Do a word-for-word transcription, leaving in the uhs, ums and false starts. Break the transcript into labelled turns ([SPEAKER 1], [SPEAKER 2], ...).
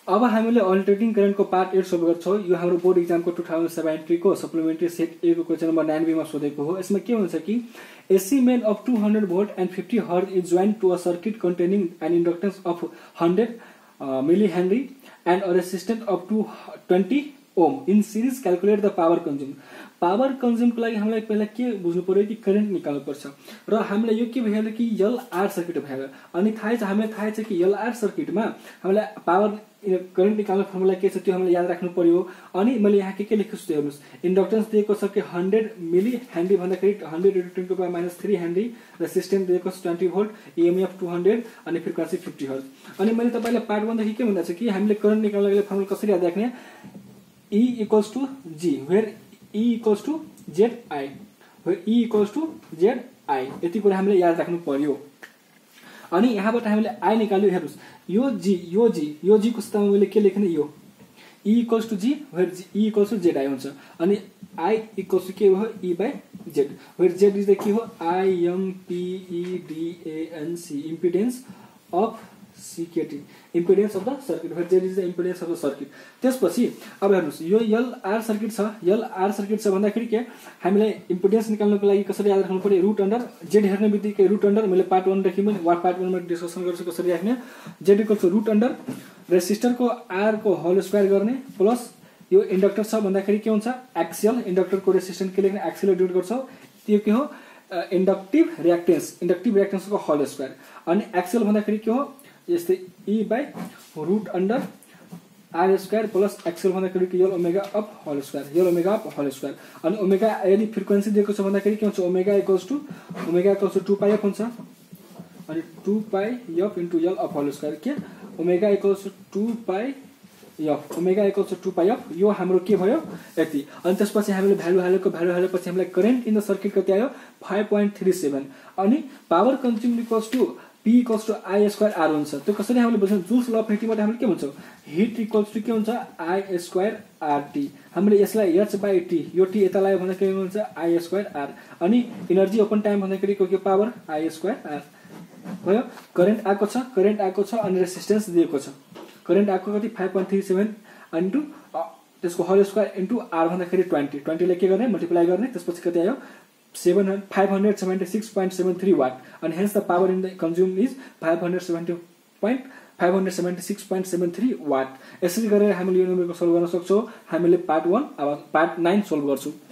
[SPEAKER 1] अब हामीले अल्टरनेटिङ करेन्टको पार्ट एट सोल्भ गर्छौँ। यो हाम्रो बोर्ड इक्जामको टू थाउजन्ड सेभेन्टीको सप्लिमेन्ट्री सेट ए को क्वेसन नम्बर नाइनबीमा सोधेको हो। यसमा के हुन्छ कि AC main of two hundred volt and fifty hertz is joined to a circuit containing an inductance of hundred millihenry and a resistance of two twenty ohm in series calculate the power consume. Power कन्ज्युमको लागि हामीलाई पहिला के बुझ्नु पर्यो कि current निकाल्नु पर्छ र हामीलाई यो के भइहाल्यो कि एलआर सर्किट भइहाल्यो। अनि थाहै छ हामीलाई थाहै छ कि एलआर सर्किटमा हामीलाई पावर करेन्ट निकाल्ने फर्मुला के छ त्यो हामीले याद राख्नु पर्यो। अनि मैले यहाँ के के लेखेको छु हेर्नुहोस्, इन्डक्टेन्स दिएको छ कि हंड्रेड मिली हेनरी भन्दाखेरि hundred into ten to power minus three henry, resistance दिएको छ twenty volt, EMF two hundred अनि फ्रिक्वेन्सी फिफ्टी हर्ज। अनि मैले तपाईँलाई पार्ट भन्दाखेरि के भन्दा छ कि हामीले करेन्ट निकाल्नको लागि फर्मुला कसरी याद राख्ने, E equals to G where E equals to Z I where E equals to Z I यति कुरा हामीले याद राख्नु पर्यो। अनि यहाँबाट हामीले I निकाल्यो, हेर्नुस् यो G यो G यो G को स्थानमा मैले के लेख्ने, यो E equals to G where E equals to Z I हुन्छ। अनि I equals to के हो, E by Z where Z is the के हो I M P E D A N C impedance of C K T impedance of the circuit where Z is the impedance of the circuit। त्यसपछि अब हेर्नुस् यो LR circuit छ, LR circuit छ भन्दाखेरि के हामीलाई इम्पिडेन्स निकाल्नको लागि कसरी याद राख्नु पर्यो, रुट अन्डर जेड हेर्ने बित्तिकै रुट अन्डर मैले पार्ट वन देखि मैले पार्ट वन मा डिस्कसन गर्छु कसरी राख्ने, Z equal to root under रेसिस्टरको आर को होल स्क्वायर गर्ने प्लस यो इन्डक्टर छ भन्दाखेरि के हुन्छ एक्सियल, इन्डक्टरको रेसिस्टेन्स के लेख्ने एक्सियल डिवाइड गर्छौ, त्यो के हो इन्डक्टिभ रिएक्टेन्स, इन्डक्टिभ रिएक्टेन्सको होल स्क्वायर। अनि एक्सियल भन्दाखेरि के हो यस्तै E by root under R square plus XL भन्दाखेरि के L omega of whole square, L omega of whole square. अनि ओमेगा यदि फ्रिक्वेन्सी दिएको छ भन्दाखेरि के हुन्छ omega equals to omega equals to two pi F हुन्छ। अनि two pi F into L of whole square के omega equals to two pi F, omega equals to two pi F, यो हाम्रो के भयो यति। अनि त्यसपछि हामीले भ्यालु हालेको भ्यालु हालेपछि हामीलाई करेन्ट इन द सर्किट कति आयो फाइभ पोइन्ट थ्री सेभेन। अनि power consume equals to P equals to I square R हुन्छ। त्यो कसरी हामीले बुझ्छौँ, जुल्स ल अफ हिटिङबाट हामीले के भन्छौँ हिट इक्वल्स टु के हुन्छ I स्क्वायर R T। हामीले यसलाई H बाई T यो T यता लाग्यो भन्दाखेरि के हुन्छ I स्क्वायर R। अनि इनर्जी ओपन टाइम भन्दाखेरि के पावर I स्क्वायर R भयो। करेन्ट आएको छ, करेन्ट आएको छ अनि रेसिस्टेन्स दिएको छ, करेन्ट आएको कति five point three seven into त्यसको होल स्क्वायर इन्टु आर भन्दाखेरि ट्वेन्टी, ट्वेन्टीले के गर्ने मल्टिप्लाई गर्ने, त्यसपछि कति आयो seven five hundred seventy six point seven three watt and hence the power in the consumed is five hundred seventy point five hundred seventy six point seven three watt। यसरी गरेर हामीले यो नम्बरको सोल्भ गर्न सक्छौँ। हामीले पार्ट वन अब part nine solve गर्छौँ।